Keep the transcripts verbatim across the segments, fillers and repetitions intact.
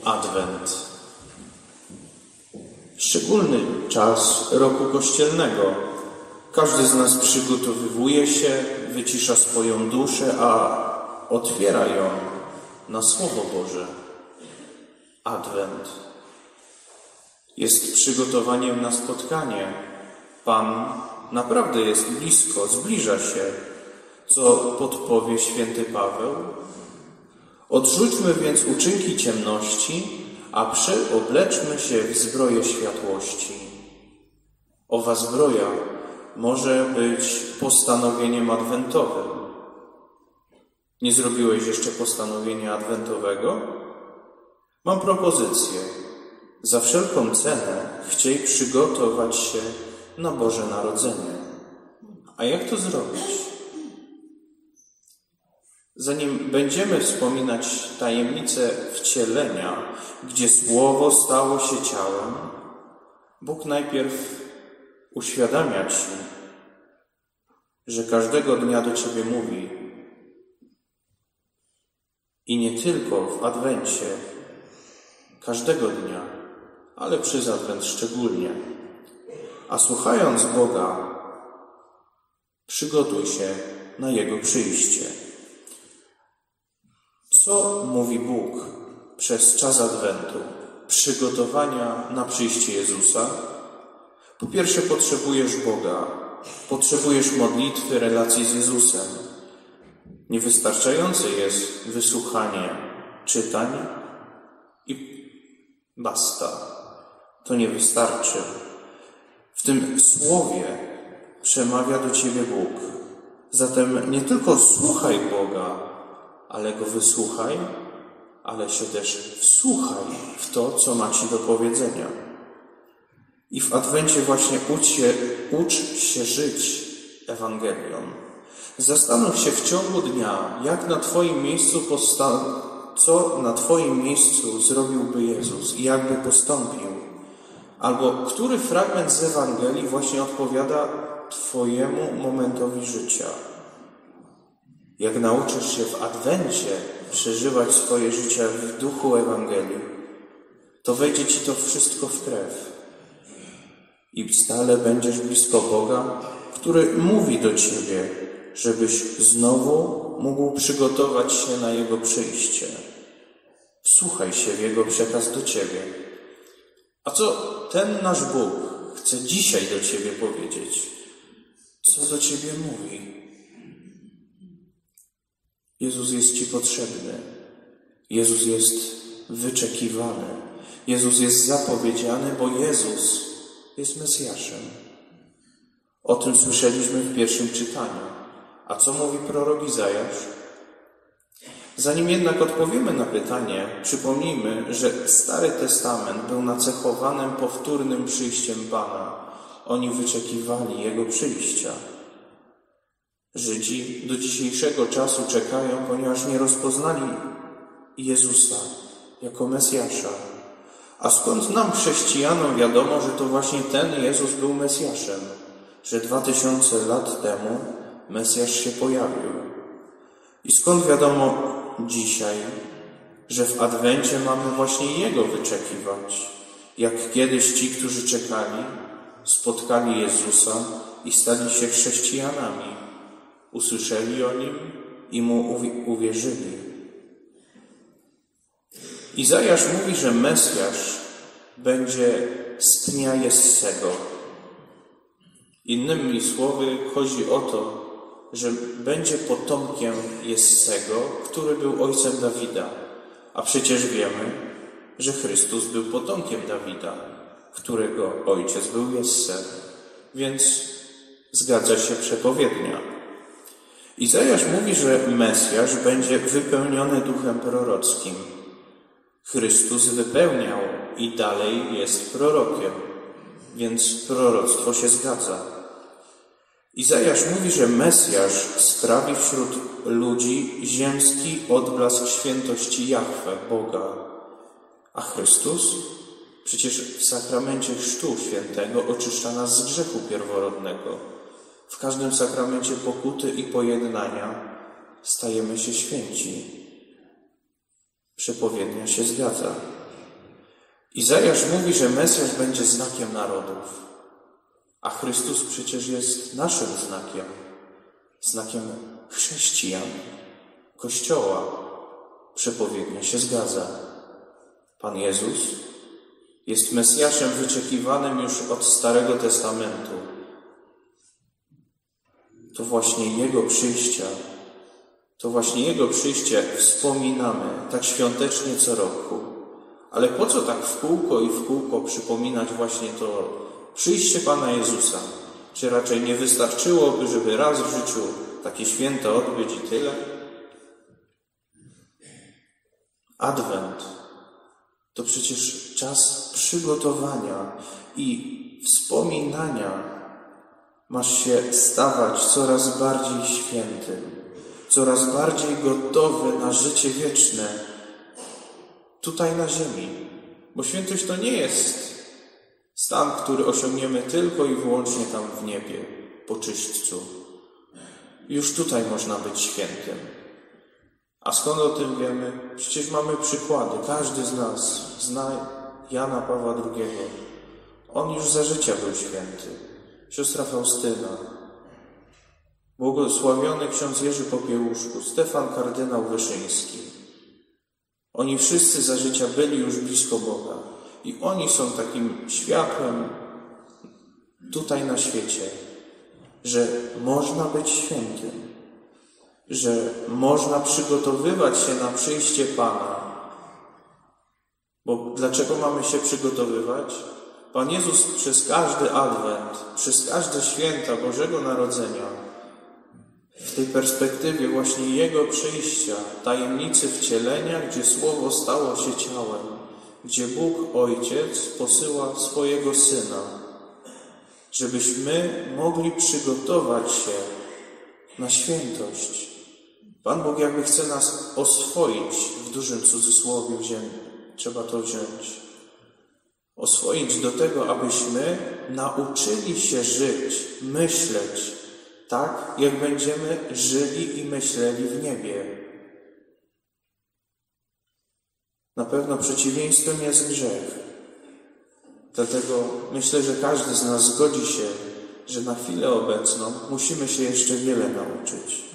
Adwent. Szczególny czas roku kościelnego. Każdy z nas przygotowuje się, wycisza swoją duszę, a otwiera ją na Słowo Boże. Adwent jest przygotowaniem na spotkanie. Pan naprawdę jest blisko, zbliża się, co podpowie święty Paweł. Odrzućmy więc uczynki ciemności, a przyobleczmy się w zbroję światłości. Owa zbroja może być postanowieniem adwentowym. Nie zrobiłeś jeszcze postanowienia adwentowego? Mam propozycję. Za wszelką cenę chciej przygotować się na Boże Narodzenie. A jak to zrobić? Zanim będziemy wspominać tajemnicę wcielenia, gdzie Słowo stało się ciałem, Bóg najpierw uświadamia Ci, że każdego dnia do Ciebie mówi. I nie tylko w Adwencie, każdego dnia, ale przez Adwent szczególnie. A słuchając Boga, przygotuj się na Jego przyjście. Co mówi Bóg przez czas Adwentu, przygotowania na przyjście Jezusa? Po pierwsze, potrzebujesz Boga, potrzebujesz modlitwy, relacji z Jezusem. Niewystarczające jest wysłuchanie czytań i basta. To nie wystarczy. W tym Słowie przemawia do Ciebie Bóg. Zatem nie tylko słuchaj Boga, ale Go wysłuchaj, ale się też wsłuchaj w to, co ma Ci do powiedzenia. I w Adwencie właśnie ucz się, ucz się żyć Ewangelią. Zastanów się w ciągu dnia, jak na Twoim miejscu posta- co na Twoim miejscu zrobiłby Jezus i jak by postąpił. Albo który fragment z Ewangelii właśnie odpowiada Twojemu momentowi życia. Jak nauczysz się w Adwencie przeżywać swoje życie w duchu Ewangelii, to wejdzie Ci to wszystko w krew. I stale będziesz blisko Boga, który mówi do Ciebie, żebyś znowu mógł przygotować się na Jego przyjście. Wsłuchaj się w Jego przekaz do Ciebie. A co ten nasz Bóg chce dzisiaj do Ciebie powiedzieć? Co do Ciebie mówi? Jezus jest Ci potrzebny. Jezus jest wyczekiwany. Jezus jest zapowiedziany, bo Jezus jest Mesjaszem. O tym słyszeliśmy w pierwszym czytaniu. A co mówi prorok Izajasz? Zanim jednak odpowiemy na pytanie, przypomnijmy, że Stary Testament był nacechowanym powtórnym przyjściem Pana. Oni wyczekiwali Jego przyjścia. Żydzi do dzisiejszego czasu czekają, ponieważ nie rozpoznali Jezusa jako Mesjasza. A skąd nam, chrześcijanom, wiadomo, że to właśnie ten Jezus był Mesjaszem, że dwa tysiące lat temu Mesjasz się pojawił? I skąd wiadomo dzisiaj, że w Adwencie mamy właśnie Jego wyczekiwać? Jak kiedyś ci, którzy czekali, spotkali Jezusa i stali się chrześcijanami. Usłyszeli o Nim i Mu uwierzyli. Izajasz mówi, że Mesjasz będzie z dnia Jessego. Innymi słowy chodzi o to, że będzie potomkiem Jessego, który był ojcem Dawida. A przecież wiemy, że Chrystus był potomkiem Dawida, którego ojciec był Jesse. Więc zgadza się przepowiednia. Izajasz mówi, że Mesjasz będzie wypełniony duchem prorockim. Chrystus wypełniał i dalej jest prorokiem, więc proroctwo się zgadza. Izajasz mówi, że Mesjasz sprawi wśród ludzi ziemski odblask świętości Jahwe, Boga. A Chrystus? Przecież w sakramencie Chrztu Świętego oczyszcza nas z grzechu pierworodnego. W każdym sakramencie pokuty i pojednania stajemy się święci. Przepowiednia się zgadza. Izajasz mówi, że Mesjasz będzie znakiem narodów, a Chrystus przecież jest naszym znakiem, znakiem chrześcijan, Kościoła. Przepowiednia się zgadza. Pan Jezus jest Mesjaszem wyczekiwanym już od Starego Testamentu. To właśnie Jego przyjścia, to właśnie Jego przyjście wspominamy tak świątecznie co roku. Ale po co tak w kółko i w kółko przypominać właśnie to przyjście Pana Jezusa? Czy raczej nie wystarczyłoby, żeby raz w życiu takie święto odbyć i tyle? Adwent to przecież czas przygotowania i wspominania. Masz się stawać coraz bardziej świętym, coraz bardziej gotowy na życie wieczne tutaj na ziemi. Bo świętość to nie jest stan, który osiągniemy tylko i wyłącznie tam w niebie, po czyśćcu. Już tutaj można być świętym. A skąd o tym wiemy? Przecież mamy przykłady. Każdy z nas zna Jana Pawła drugiego. On już za życia był święty. Siostra Faustyna, błogosławiony ksiądz Jerzy Popiełuszku, Stefan kardynał Wyszyński. Oni wszyscy za życia byli już blisko Boga. I oni są takim światłem tutaj na świecie, że można być świętym, że można przygotowywać się na przyjście Pana. Bo dlaczego mamy się przygotowywać? Pan Jezus przez każdy adwent, przez każde święta Bożego Narodzenia, w tej perspektywie właśnie Jego przyjścia, tajemnicy wcielenia, gdzie Słowo stało się ciałem, gdzie Bóg Ojciec posyła swojego Syna, żebyśmy mogli przygotować się na świętość. Pan Bóg jakby chce nas oswoić, w dużym cudzysłowie wziąć, trzeba to wziąć, oswoić do tego, abyśmy nauczyli się żyć, myśleć tak, jak będziemy żyli i myśleli w niebie. Na pewno przeciwieństwem jest grzech. Dlatego myślę, że każdy z nas zgodzi się, że na chwilę obecną musimy się jeszcze wiele nauczyć.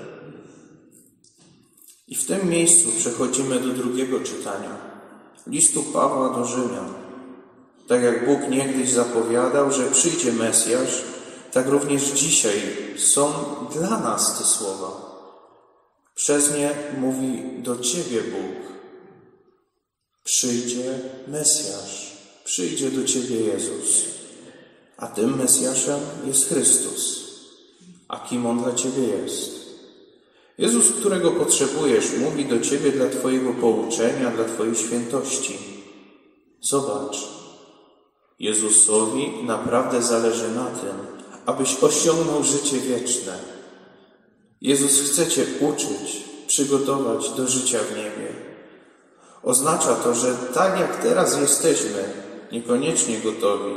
I w tym miejscu przechodzimy do drugiego czytania. Listu Pawła do Rzymian. Tak jak Bóg niegdyś zapowiadał, że przyjdzie Mesjasz, tak również dzisiaj są dla nas te słowa. Przez nie mówi do Ciebie Bóg. Przyjdzie Mesjasz, przyjdzie do Ciebie Jezus. A tym Mesjaszem jest Chrystus. A kim On dla Ciebie jest? Jezus, którego potrzebujesz, mówi do Ciebie dla Twojego pouczenia, dla Twojej świętości. Zobacz, Jezusowi naprawdę zależy na tym, abyś osiągnął życie wieczne. Jezus chce Cię uczyć, przygotować do życia w niebie. Oznacza to, że tak jak teraz jesteśmy, niekoniecznie gotowi,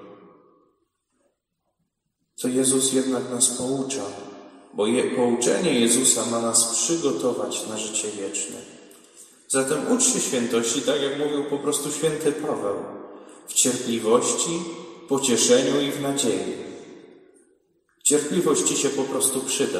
to Jezus jednak nas poucza, bo je, pouczenie Jezusa ma nas przygotować na życie wieczne. Zatem ucz się świętości, tak jak mówił po prostu święty Paweł, w cierpliwości, pocieszeniu i w nadziei. Cierpliwość Ci się po prostu przyda,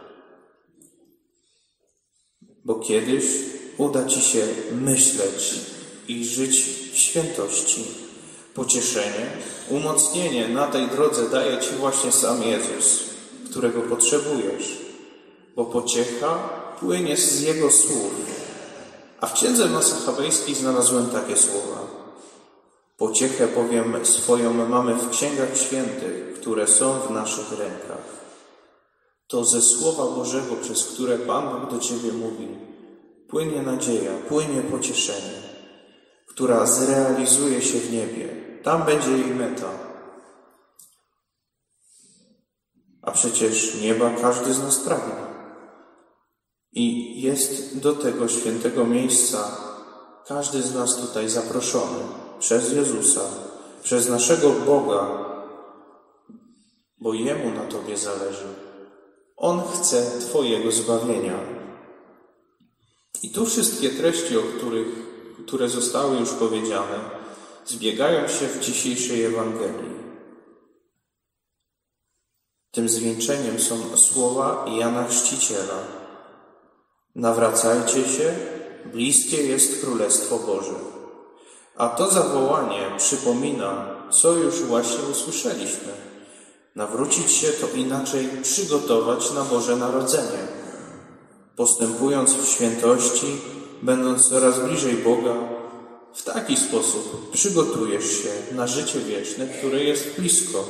bo kiedyś uda Ci się myśleć i żyć w świętości. Pocieszenie, umocnienie na tej drodze daje Ci właśnie sam Jezus, którego potrzebujesz, bo pociecha płynie z Jego słów. A w księdze Massachabejskiej znalazłem takie słowa. Pociechę bowiem swoją mamy w księgach świętych, które są w naszych rękach. To ze Słowa Bożego, przez które Pan Bóg do Ciebie mówi, płynie nadzieja, płynie pocieszenie, która zrealizuje się w niebie. Tam będzie jej meta. A przecież nieba każdy z nas pragnie. I jest do tego świętego miejsca każdy z nas tutaj zaproszony przez Jezusa, przez naszego Boga, bo Jemu na Tobie zależy. On chce Twojego zbawienia. I tu wszystkie treści, o których, które zostały już powiedziane, zbiegają się w dzisiejszej Ewangelii. Tym zwieńczeniem są słowa Jana Chrzciciela. Nawracajcie się, bliskie jest Królestwo Boże. A to zawołanie przypomina, co już właśnie usłyszeliśmy. Nawrócić się to inaczej przygotować na Boże Narodzenie. Postępując w świętości, będąc coraz bliżej Boga, w taki sposób przygotujesz się na życie wieczne, które jest blisko.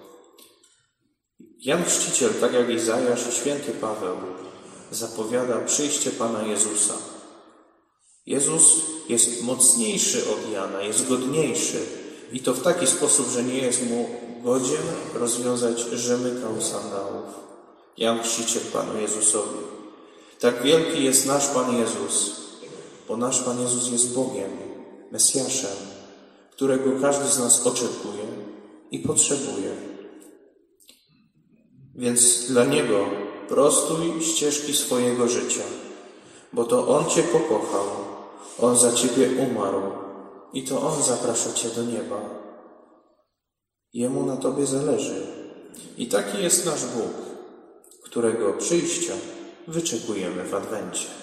Jan Chrzciciel, tak jak Izajasz i święty Paweł, zapowiada przyjście Pana Jezusa. Jezus jest mocniejszy od Jana, jest godniejszy i to w taki sposób, że nie jest mu godzien rozwiązać rzemykał sandałów. Jan Chrzciciel Panu Jezusowi. Tak wielki jest nasz Pan Jezus, bo nasz Pan Jezus jest Bogiem, Mesjaszem, którego każdy z nas oczekuje i potrzebuje. Więc dla Niego prostuj ścieżki swojego życia, bo to On Cię pokochał, On za Ciebie umarł i to On zaprasza Cię do nieba. Jemu na Tobie zależy. I taki jest nasz Bóg, którego przyjścia wyczekujemy w Adwencie.